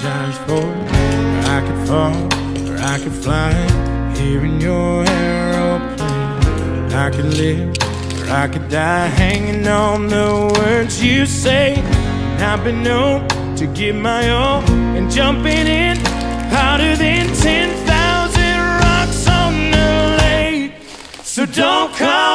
apologize for where I could fall, where I could fly here in your aeroplane. I could live, or I could die hanging on the words you say. And I've been known to give my all and jumping in harder than 10,000 rocks on the lake. So don't call